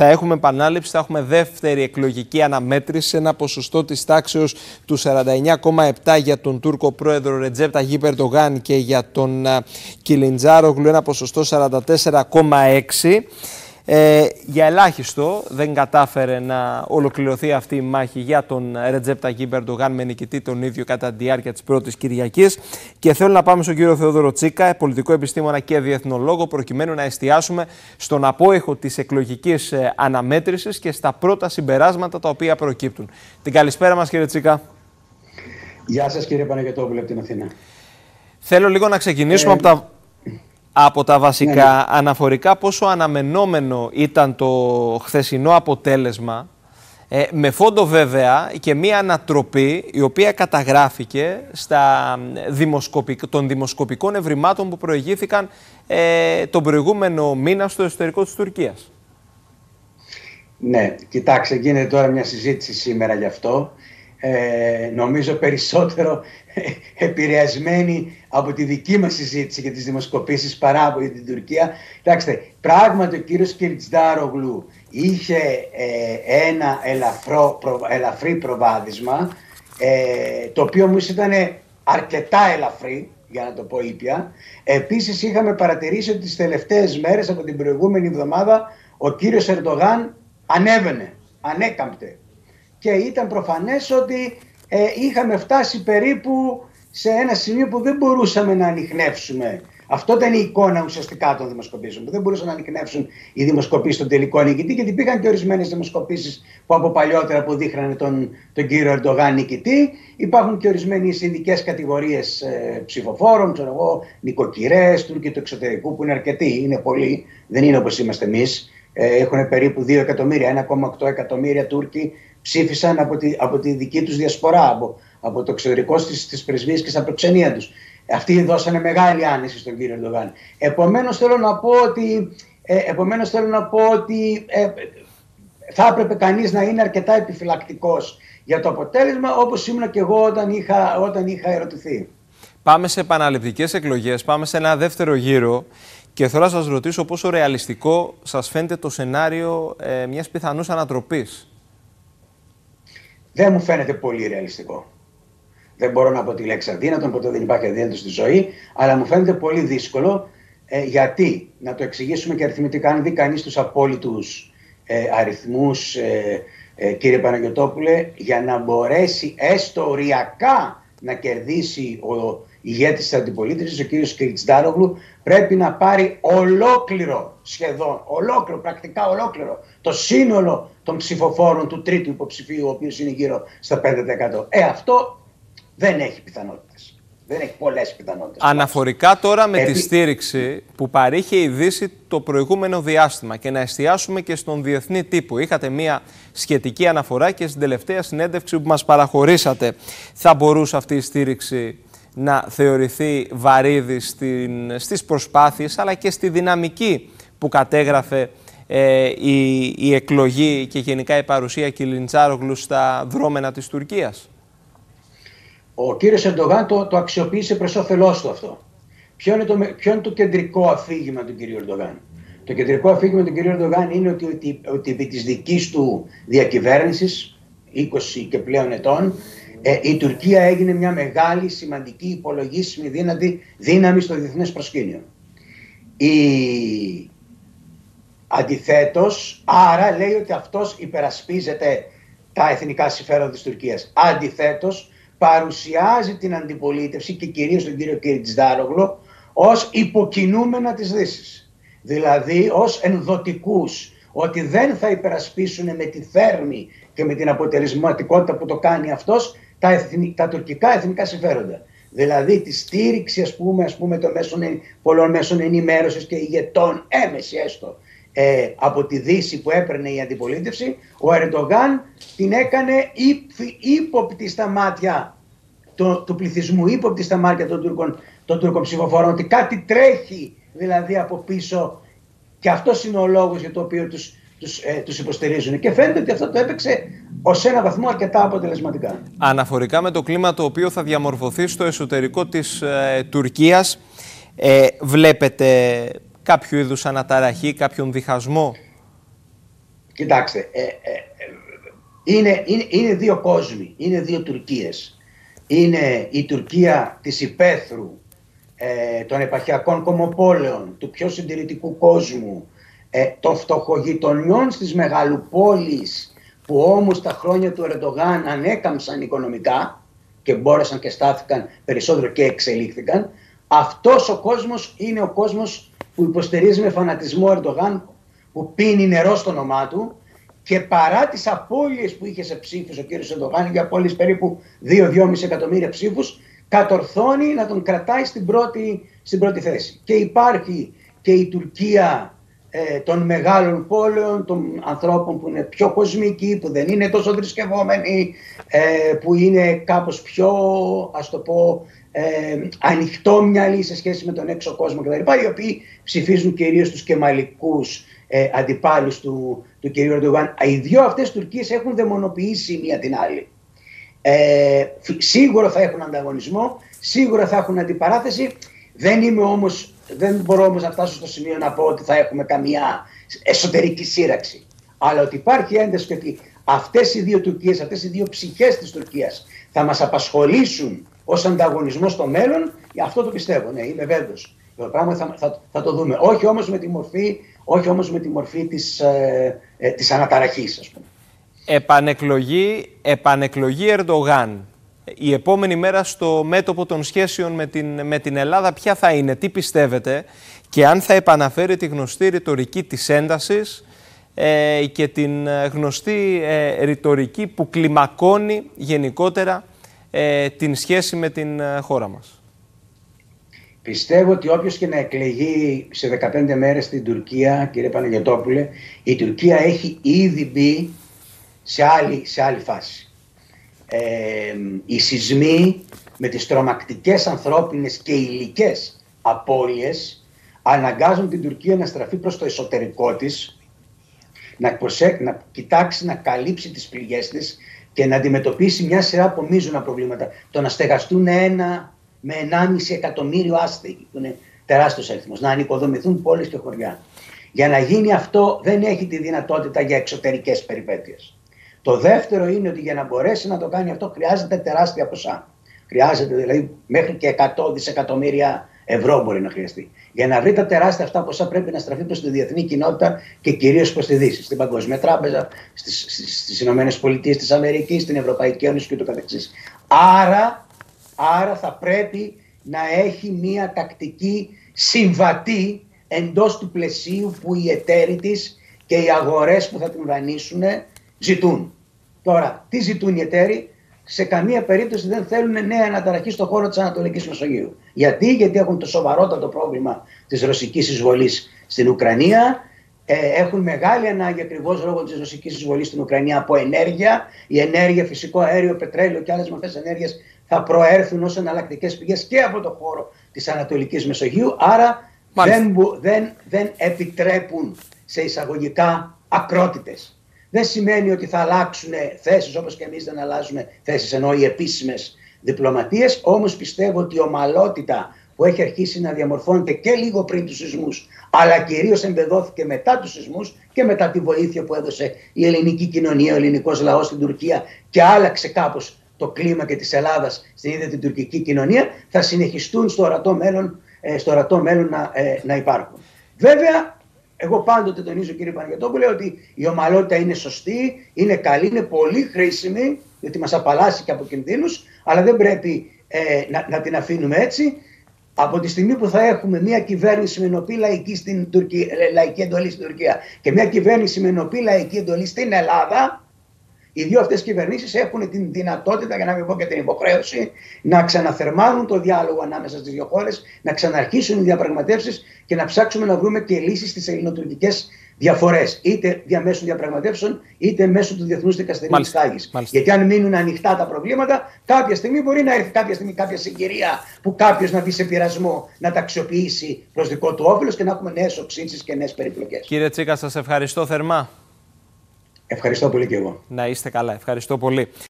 θα έχουμε επανάληψη, θα έχουμε δεύτερη εκλογική αναμέτρηση, ένα ποσοστό της τάξεως του 49,7 για τον Τούρκο πρόεδρο Ρετζέπ Ταγίπ Ερντογάν και για τον Κιλιντζάρογλου ένα ποσοστό 44,6. Για ελάχιστο δεν κατάφερε να ολοκληρωθεί αυτή η μάχη για τον Ρετζέπ Ταγίπ Ερντογάν με νικητή τον ίδιο κατά τη διάρκεια της πρώτης Κυριακής. Και θέλω να πάμε στον κύριο Θεόδωρο Τσίκα, πολιτικό επιστήμονα και διεθνολόγο, προκειμένου να εστιάσουμε στον απόϊχο της εκλογικής αναμέτρησης και στα πρώτα συμπεράσματα τα οποία προκύπτουν. Την καλησπέρα μας, κύριε Τσίκα. Γεια σας, κύριε Παναγιωτόπουλε, από την Αθήνα. Θέλω λίγο να ξεκινήσουμε από τα βασικά, αναφορικά πόσο αναμενόμενο ήταν το χθεσινό αποτέλεσμα, με φόντο βέβαια και μία ανατροπή η οποία καταγράφηκε των δημοσκοπικών ευρημάτων που προηγήθηκαν τον προηγούμενο μήνα στο εσωτερικό της Τουρκίας. Ναι, κοιτάξτε, γίνεται τώρα μια συζήτηση σήμερα γι' αυτό. Νομίζω περισσότερο επηρεασμένη από τη δική μας συζήτηση για τις δημοσκοπήσεις παρά από την Τουρκία. Κοιτάξτε, πράγματι ο κύριος Κιλιντζάρογλου είχε ένα ελαφρύ προβάδισμα, το οποίο όμως ήταν αρκετά ελαφρύ, για να το πω ήπια. Επίσης είχαμε παρατηρήσει ότι τις τελευταίες μέρες από την προηγούμενη εβδομάδα ο κύριος Ερντογάν ανέκαμπτε. Και ήταν προφανές ότι είχαμε φτάσει περίπου σε ένα σημείο που δεν μπορούσαμε να ανιχνεύσουμε. Αυτό ήταν η εικόνα ουσιαστικά των δημοσκοπήσεων, που δεν μπορούσαν να ανιχνεύσουν οι δημοσκοπήσεις στον τελικό νικητή, γιατί υπήρχαν και ορισμένες δημοσκοπήσεις που από παλιότερα αποδείχνανε τον κύριο Ερντογάν νικητή. Υπάρχουν και ορισμένες ειδικές κατηγορίες ψηφοφόρων, ξέρω εγώ, νοικοκυρές, Τούρκοι του εξωτερικού, που είναι αρκετοί, είναι πολλοί, δεν είναι όπως είμαστε εμείς. Έχουν περίπου 2 εκατομμύρια, 1,8 εκατομμύρια Τούρκοι ψήφισαν από τη δική τους διασπορά, από το εξωτερικό στις πρεσβείες και στα προξενία τους. Αυτοί δώσανε μεγάλη άνεση στον κύριο Ερντογάν. Επομένως θέλω να πω ότι θα έπρεπε κανείς να είναι αρκετά επιφυλακτικός για το αποτέλεσμα, όπως ήμουν και εγώ όταν είχα ερωτηθεί. Πάμε σε επαναληπτικές εκλογές, πάμε σε ένα δεύτερο γύρο και θέλω να σας ρωτήσω πόσο ρεαλιστικό σας φαίνεται το σενάριο μιας πιθανούς ανατροπής. Δεν μου φαίνεται πολύ ρεαλιστικό. Δεν μπορώ να πω τη λέξη αδύνατο, ποτέ δεν υπάρχει αδύνατο στη ζωή, αλλά μου φαίνεται πολύ δύσκολο. Γιατί, να το εξηγήσουμε και αριθμητικά, αν δει κανείς τους απόλυτους αριθμούς, κύριε Παναγιωτόπουλε, για να μπορέσει έστω οριακά να κερδίσει ο ηγέτης της αντιπολίτευσης, ο κύριος Κιλιντζάρογλου, πρέπει να πάρει πρακτικά ολόκληρο, το σύνολο των ψηφοφόρων του τρίτου υποψηφίου, ο οποίος είναι γύρω στα 5%. Αυτό δεν έχει πιθανότητες. Δεν έχει πολλές πιθανότητες. Αναφορικά τώρα με τη στήριξη που παρήχε η Δύση το προηγούμενο διάστημα και να εστιάσουμε και στον διεθνή τύπο. Είχατε μια σχετική αναφορά και στην τελευταία συνέντευξη που μας παραχωρήσατε. Θα μπορούσε αυτή η στήριξη να θεωρηθεί βαρύδι στις προσπάθειες αλλά και στη δυναμική που κατέγραφε η εκλογή και γενικά η παρουσία Κιλιντζάρογλου στα δρόμενα της Τουρκίας? Ο κύριος Ερντογάν το αξιοποίησε προς όφελός του αυτό. Ποιο είναι το κεντρικό αφήγημα του κύριου Ερντογάν? Το κεντρικό αφήγημα του κύριου Ερντογάν είναι ότι επί της δικής του διακυβέρνησης, 20 και πλέον ετών, η Τουρκία έγινε μια μεγάλη, σημαντική, υπολογίσιμη δύναμη στο διεθνές προσκήνιο. Αντιθέτως, άρα λέει ότι αυτός υπερασπίζεται τα εθνικά συμφέροντα της Τουρκίας. Αντιθέτως, παρουσιάζει την αντιπολίτευση και κυρίως τον κύριο Κιλιντζάρογλου ως υποκινούμενα της Δύσης. Δηλαδή ως ενδοτικούς, ότι δεν θα υπερασπίσουν με τη θέρμη και με την αποτελεσματικότητα που το κάνει αυτός τα τουρκικά εθνικά συμφέροντα. Δηλαδή τη στήριξη ας πούμε των πολλών μέσων ενημέρωσης και ηγετών, έμεση έστω, από τη Δύση που έπαιρνε η αντιπολίτευση, ο Ερντογάν την έκανε ύποπτη στα μάτια του πληθυσμού, ύποπτη στα μάτια των Τούρκων ψηφοφόρων, ότι κάτι τρέχει δηλαδή από πίσω, και αυτός είναι ο λόγος για το οποίο τους υποστηρίζουν. Και φαίνεται ότι αυτό το έπαιξε ως ένα βαθμό αρκετά αποτελεσματικά. Αναφορικά με το κλίμα το οποίο θα διαμορφωθεί στο εσωτερικό της Τουρκίας, βλέπετε κάποιο είδους αναταραχή, κάποιον διχασμό? Κοιτάξτε, είναι δύο κόσμοι, είναι δύο Τουρκίες. Είναι η Τουρκία της υπαίθρου, των επαρχιακών κομμοπόλεων, του πιο συντηρητικού κόσμου, των φτωχογειτονιών στις μεγαλοπόλεις, που όμως τα χρόνια του Ερντογάν ανέκαμψαν οικονομικά και μπόρεσαν και στάθηκαν περισσότερο και εξελίχθηκαν. Αυτός ο κόσμος είναι ο κόσμος που υποστηρίζει με φανατισμό Ερντογάν, που πίνει νερό στο όνομά του, και παρά τις απώλειες που είχε σε ψήφους ο κύριος Ερντογάν, για απώλειες περίπου 2-2,5 εκατομμύρια ψήφους, κατορθώνει να τον κρατάει στην πρώτη θέση. Και υπάρχει και η Τουρκία των μεγάλων πόλεων, των ανθρώπων που είναι πιο κοσμικοί, που δεν είναι τόσο θρησκευόμενοι, που είναι κάπως πιο, ας το πω, ανοιχτόμυαλοι σε σχέση με τον έξω κόσμο κτλ. Οι οποίοι ψηφίζουν κυρίως τους κεμαλικούς αντιπάλους του κυρίου Ερντογάν. Οι δύο αυτές Τουρκίες έχουν δαιμονοποιήσει η μία την άλλη. Σίγουρα θα έχουν ανταγωνισμό, σίγουρα θα έχουν αντιπαράθεση. Δεν μπορώ όμως να φτάσω στο σημείο να πω ότι θα έχουμε καμία εσωτερική σύραξη. Αλλά ότι υπάρχει ένταση και ότι αυτές οι δύο Τουρκίες, αυτές οι δύο ψυχές της Τουρκίας θα μας απασχολήσουν ως ανταγωνισμό στο μέλλον, αυτό το πιστεύω, ναι, είμαι βέβαιος. Το πράγμα θα το δούμε. Όχι όμως με τη μορφή της αναταραχής, ας πούμε. Επανεκλογή Ερντογάν. Η επόμενη μέρα στο μέτωπο των σχέσεων με την Ελλάδα ποια θα είναι, τι πιστεύετε, και αν θα επαναφέρει τη γνωστή ρητορική της έντασης και την γνωστή ρητορική που κλιμακώνει γενικότερα την σχέση με την χώρα μας. Πιστεύω ότι όποιος και να εκλεγεί σε 15 μέρες στην Τουρκία, κύριε Παναγιωτόπουλε, η Τουρκία έχει ήδη μπει σε άλλη φάση. Οι σεισμοί με τις τρομακτικές ανθρώπινες και υλικές απώλειες αναγκάζουν την Τουρκία να στραφεί προς το εσωτερικό της, να κοιτάξει να καλύψει τις πληγές της και να αντιμετωπίσει μια σειρά από μείζωνα προβλήματα. Το να στεγαστούν 1 με 1,5 εκατομμύριο άστεγοι, που είναι τεράστιος αριθμός, να ανοικοδομηθούν πόλεις και χωριά. Για να γίνει αυτό δεν έχει τη δυνατότητα για εξωτερικές περιπέτειες. Το δεύτερο είναι ότι για να μπορέσει να το κάνει αυτό χρειάζεται τεράστια ποσά. Χρειάζεται δηλαδή μέχρι και 100 δισεκατομμύρια ευρώ μπορεί να χρειαστεί. Για να βρει τα τεράστια αυτά ποσά πρέπει να στραφεί προς τη διεθνή κοινότητα και κυρίως προς τη Δύση. Στην Παγκόσμια Τράπεζα, στις Ηνωμένες Πολιτείες της Αμερικής, στην Ευρωπαϊκή Ένωση και ούτω καθεξής. Άρα θα πρέπει να έχει μία τακτική συμβατή εντός του πλαισίου που οι εταίροι της και οι αγορές που θα την δανείσουν ζητούν. Τώρα, τι ζητούν οι εταίροι? Σε καμία περίπτωση δεν θέλουν νέα αναταραχή στον χώρο της Ανατολικής Μεσογείου. Γιατί έχουν το σοβαρότατο πρόβλημα της ρωσικής εισβολής στην Ουκρανία. Έχουν μεγάλη ανάγκη ακριβώς λόγω της ρωσικής εισβολής στην Ουκρανία από ενέργεια. Η ενέργεια, φυσικό αέριο, πετρέλαιο και άλλες μορφές ενέργειας θα προέρθουν ως εναλλακτικές πηγές και από το χώρο της Ανατολικής Μεσογείου. Άρα δεν επιτρέπουν σε εισαγωγικά ακρότητες. Δεν σημαίνει ότι θα αλλάξουν θέσεις, όπως και εμείς δεν αλλάζουμε θέσεις, ενώ οι επίσημες διπλωματίες. Όμως πιστεύω ότι η ομαλότητα που έχει αρχίσει να διαμορφώνεται και λίγο πριν τους σεισμούς, αλλά κυρίως εμπεδώθηκε μετά τους σεισμούς και μετά τη βοήθεια που έδωσε η ελληνική κοινωνία, ο ελληνικός λαός στην Τουρκία και άλλαξε κάπως το κλίμα και της Ελλάδας στην ίδια την τουρκική κοινωνία, θα συνεχιστούν στο ορατό μέλλον να υπάρχουν. Βέβαια, εγώ πάντοτε τονίζω, κύριε Παναγιωτόπουλε, ότι η ομαλότητα είναι σωστή, είναι καλή, είναι πολύ χρήσιμη, γιατί μας απαλλάσσει και από κινδύνους, αλλά δεν πρέπει να την αφήνουμε έτσι. Από τη στιγμή που θα έχουμε μια κυβέρνηση με ενωπή λαϊκή εντολή στην Τουρκία και μια κυβέρνηση με ενωπή λαϊκή εντολή στην Ελλάδα, οι δύο αυτές κυβερνήσεις έχουν την δυνατότητα, για να μην πω και την υποχρέωση, να ξαναθερμάνουν το διάλογο ανάμεσα στις δύο χώρες, να ξαναρχίσουν οι διαπραγματεύσεις και να ψάξουμε να βρούμε και λύσεις στις ελληνοτουρκικές διαφορές. Είτε διαμέσου διαπραγματεύσεων, είτε μέσω του Διεθνούς Δικαστηρίου της Χάγης. Γιατί αν μείνουν ανοιχτά τα προβλήματα, κάποια στιγμή μπορεί να έρθει κάποια συγκυρία που κάποιος να μπει σε πειρασμό, να τα αξιοποιήσει προς δικό του όφελος και να έχουμε νέες οξύτσεις και νέες περιπλοκές. Κύριε Τσίκα, σας ευχαριστώ θερμά. Ευχαριστώ πολύ και εγώ. Να είστε καλά. Ευχαριστώ πολύ.